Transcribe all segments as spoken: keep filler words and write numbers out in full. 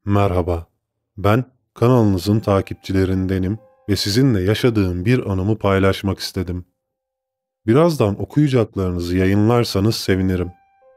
Merhaba, ben kanalınızın takipçilerindenim ve sizinle yaşadığım bir anımı paylaşmak istedim. Birazdan okuyacaklarınızı yayınlarsanız sevinirim.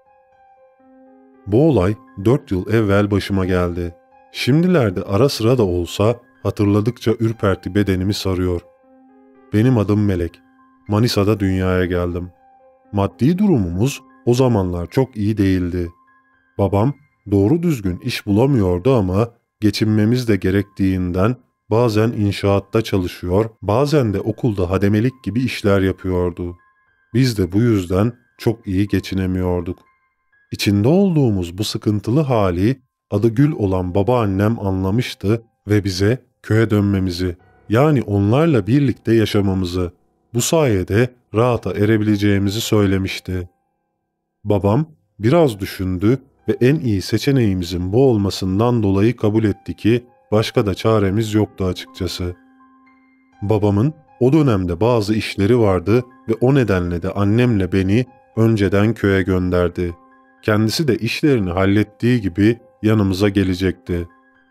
Bu olay dört yıl evvel başıma geldi. Şimdilerde ara sıra da olsa hatırladıkça ürperti bedenimi sarıyor. Benim adım Melek. Manisa'da dünyaya geldim. Maddi durumumuz o zamanlar çok iyi değildi. Babam doğru düzgün iş bulamıyordu ama geçinmemiz de gerektiğinden bazen inşaatta çalışıyor, bazen de okulda hademelik gibi işler yapıyordu. Biz de bu yüzden çok iyi geçinemiyorduk. İçinde olduğumuz bu sıkıntılı hali adı Gül olan babaannem anlamıştı ve bize köye dönmemizi, yani onlarla birlikte yaşamamızı, bu sayede rahata erebileceğimizi söylemişti. Babam biraz düşündü ve en iyi seçeneğimizin bu olmasından dolayı kabul etti ki başka da çaremiz yoktu açıkçası. Babamın o dönemde bazı işleri vardı ve o nedenle de annemle beni önceden köye gönderdi. Kendisi de işlerini hallettiği gibi yanımıza gelecekti.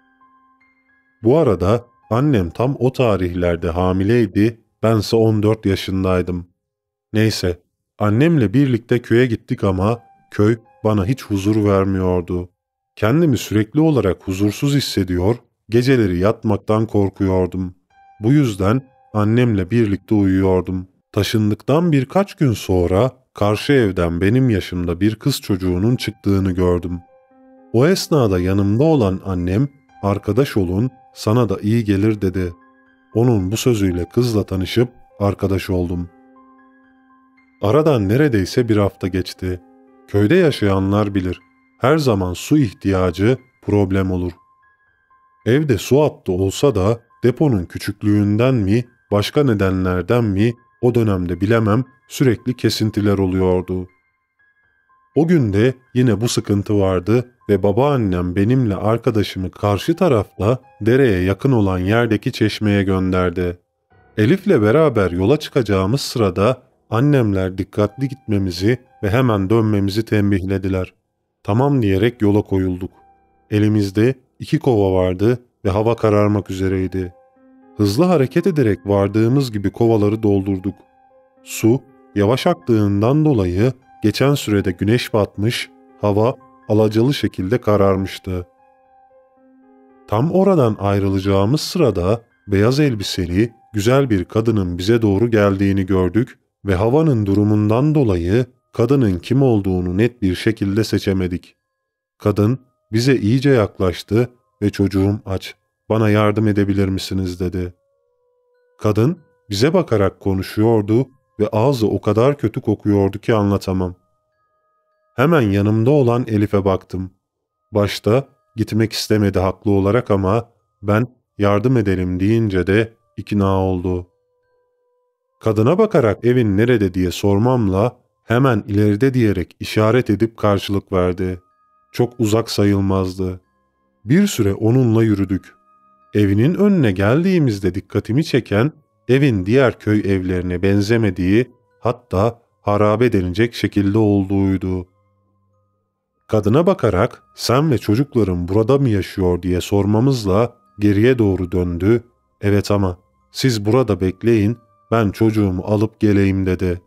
Bu arada annem tam o tarihlerde hamileydi, bense on dört yaşındaydım. Neyse, annemle birlikte köye gittik ama köy bana hiç huzur vermiyordu. Kendimi sürekli olarak huzursuz hissediyor, geceleri yatmaktan korkuyordum. Bu yüzden annemle birlikte uyuyordum. Taşındıktan birkaç gün sonra karşı evden benim yaşımda bir kız çocuğunun çıktığını gördüm. O esnada yanımda olan annem, "Arkadaş olun, sana da iyi gelir" dedi. Onun bu sözüyle kızla tanışıp arkadaş oldum. Aradan neredeyse bir hafta geçti. Köyde yaşayanlar bilir. Her zaman su ihtiyacı problem olur. Evde su hattı olsa da deponun küçüklüğünden mi, başka nedenlerden mi o dönemde bilemem, sürekli kesintiler oluyordu. O gün de yine bu sıkıntı vardı ve babaannem benimle arkadaşımı karşı tarafta dereye yakın olan yerdeki çeşmeye gönderdi. Elif'le beraber yola çıkacağımız sırada annemler dikkatli gitmemizi ve hemen dönmemizi tembihlediler. Tamam diyerek yola koyulduk. Elimizde iki kova vardı ve hava kararmak üzereydi. Hızlı hareket ederek vardığımız gibi kovaları doldurduk. Su yavaş aktığından dolayı geçen sürede güneş batmış, hava alacalı şekilde kararmıştı. Tam oradan ayrılacağımız sırada beyaz elbiseli güzel bir kadının bize doğru geldiğini gördük ve havanın durumundan dolayı kadının kim olduğunu net bir şekilde seçemedik. Kadın bize iyice yaklaştı ve "Çocuğum aç, bana yardım edebilir misiniz?" dedi. Kadın bize bakarak konuşuyordu ve ağzı o kadar kötü kokuyordu ki anlatamam. Hemen yanımda olan Elif'e baktım. Başta gitmek istemedi haklı olarak ama ben yardım edelim deyince de ikna oldu. Kadına bakarak evin nerede diye sormamla hemen ileride diyerek işaret edip karşılık verdi. Çok uzak sayılmazdı. Bir süre onunla yürüdük. Evinin önüne geldiğimizde dikkatimi çeken evin diğer köy evlerine benzemediği, hatta harabe denilecek şekilde olduğuydu. Kadına bakarak "Sen ve çocukların burada mı yaşıyor?" diye sormamızla geriye doğru döndü. "Evet ama siz burada bekleyin, ben çocuğumu alıp geleyim" dedi.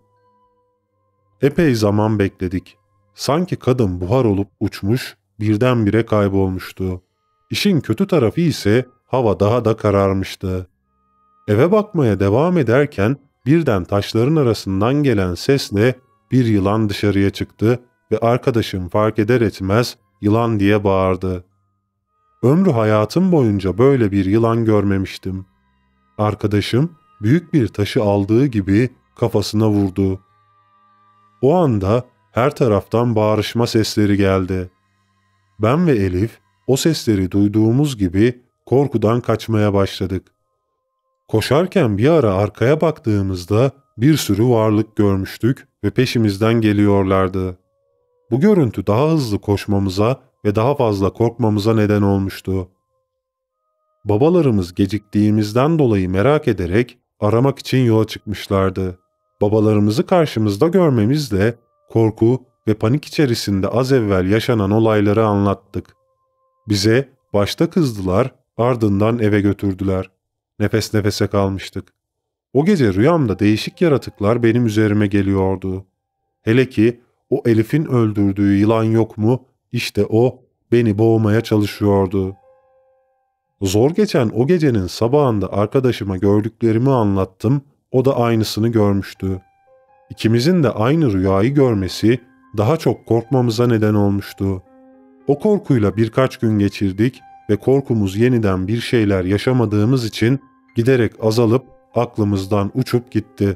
Epey zaman bekledik. Sanki kadın buhar olup uçmuş, birdenbire kaybolmuştu. İşin kötü tarafı ise hava daha da kararmıştı. Eve bakmaya devam ederken birden taşların arasından gelen sesle bir yılan dışarıya çıktı ve arkadaşım fark eder etmez "Yılan!" diye bağırdı. Ömrü hayatım boyunca böyle bir yılan görmemiştim. Arkadaşım büyük bir taşı aldığı gibi kafasına vurdu. O anda her taraftan bağırışma sesleri geldi. Ben ve Elif o sesleri duyduğumuz gibi korkudan kaçmaya başladık. Koşarken bir ara arkaya baktığımızda bir sürü varlık görmüştük ve peşimizden geliyorlardı. Bu görüntü daha hızlı koşmamıza ve daha fazla korkmamıza neden olmuştu. Babalarımız geciktiğimizden dolayı merak ederek aramak için yola çıkmışlardı. Babalarımızı karşımızda görmemizle korku ve panik içerisinde az evvel yaşanan olayları anlattık. Bize Başta kızdılar, ardından eve götürdüler. Nefes nefese kalmıştık. O gece rüyamda değişik yaratıklar benim üzerime geliyordu. Hele ki o Elif'in öldürdüğü yılan yok mu? İşte o beni boğmaya çalışıyordu. Zor geçen o gecenin sabahında arkadaşıma gördüklerimi anlattım, o da aynısını görmüştü. İkimizin de aynı rüyayı görmesi daha çok korkmamıza neden olmuştu. O korkuyla birkaç gün geçirdik ve korkumuz yeniden bir şeyler yaşamadığımız için giderek azalıp aklımızdan uçup gitti.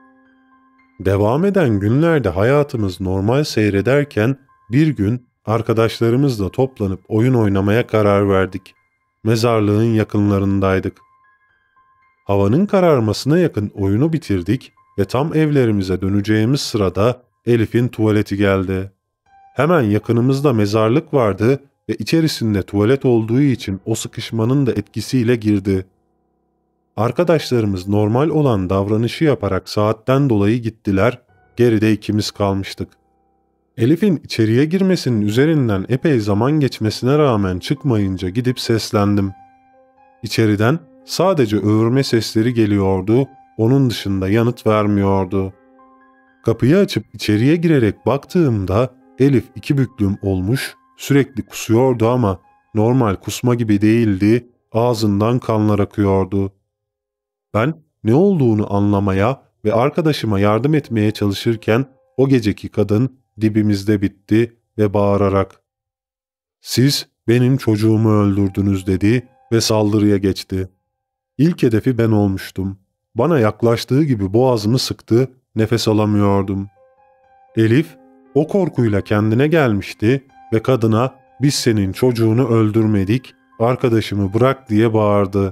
Devam eden günlerde hayatımız normal seyrederken bir gün arkadaşlarımızla toplanıp oyun oynamaya karar verdik. Mezarlığın yakınlarındaydık. Havanın kararmasına yakın oyunu bitirdik ve tam evlerimize döneceğimiz sırada Elif'in tuvaleti geldi. Hemen yakınımızda mezarlık vardı ve içerisinde tuvalet olduğu için o sıkışmanın da etkisiyle girdi. Arkadaşlarımız normal olan davranışı yaparak saatten dolayı gittiler, geride ikimiz kalmıştık. Elif'in içeriye girmesinin üzerinden epey zaman geçmesine rağmen çıkmayınca gidip seslendim. İçeriden sadece öğürme sesleri geliyordu, onun dışında yanıt vermiyordu. Kapıyı açıp içeriye girerek baktığımda Elif iki büklüm olmuş, sürekli kusuyordu ama normal kusma gibi değildi, ağzından kanlar akıyordu. Ben ne olduğunu anlamaya ve arkadaşıma yardım etmeye çalışırken o geceki kadın dibimizde bitti ve bağırarak "Siz benim çocuğumu öldürdünüz" dedi ve saldırıya geçti. İlk hedefi ben olmuştum. Bana yaklaştığı gibi boğazımı sıktı, nefes alamıyordum. Elif o korkuyla kendine gelmişti ve kadına "Biz senin çocuğunu öldürmedik, arkadaşımı bırak" diye bağırdı.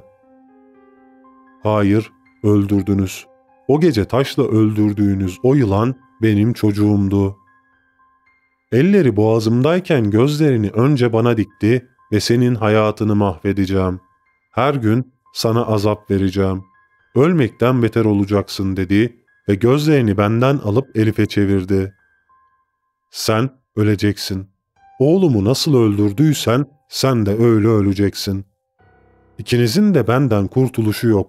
"Hayır, öldürdünüz. O gece taşla öldürdüğünüz o yılan benim çocuğumdu." Elleri boğazımdayken gözlerini önce bana dikti ve "Senin hayatını mahvedeceğim. Her gün sana azap vereceğim. Ölmekten beter olacaksın" dedi ve gözlerini benden alıp Elif'e çevirdi. "Sen öleceksin. Oğlumu nasıl öldürdüysen sen de öyle öleceksin. İkinizin de benden kurtuluşu yok."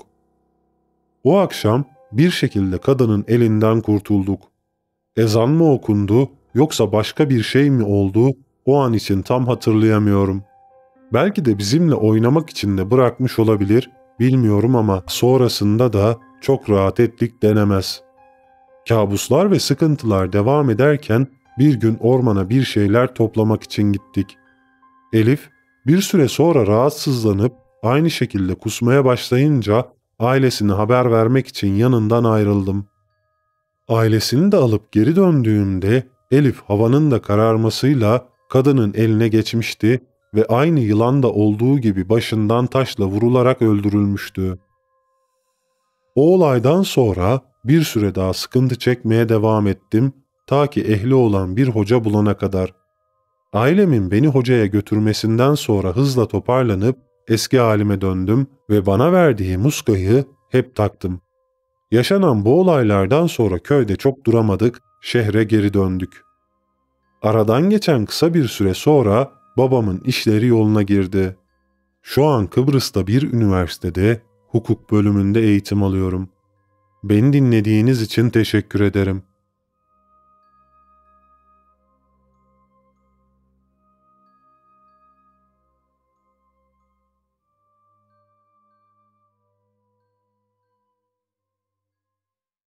O akşam bir şekilde kadının elinden kurtulduk. Ezan mı okundu yoksa başka bir şey mi oldu o an için tam hatırlayamıyorum. Belki de bizimle oynamak için de bırakmış olabilir, bilmiyorum ama sonrasında da çok rahat ettik denemez. Kabuslar ve sıkıntılar devam ederken bir gün ormana bir şeyler toplamak için gittik. Elif bir süre sonra rahatsızlanıp aynı şekilde kusmaya başlayınca ailesine haber vermek için yanından ayrıldım. Ailesini de alıp geri döndüğümde Elif havanın da kararmasıyla kadının eline geçmişti ve aynı yılanda olduğu gibi başından taşla vurularak öldürülmüştü. O olaydan sonra bir süre daha sıkıntı çekmeye devam ettim ta ki ehli olan bir hoca bulana kadar. Ailemin beni hocaya götürmesinden sonra hızla toparlanıp eski halime döndüm ve bana verdiği muskayı hep taktım. Yaşanan bu olaylardan sonra köyde çok duramadık, şehre geri döndük. Aradan geçen kısa bir süre sonra babamın işleri yoluna girdi. Şu an Kıbrıs'ta bir üniversitede hukuk bölümünde eğitim alıyorum. Beni dinlediğiniz için teşekkür ederim.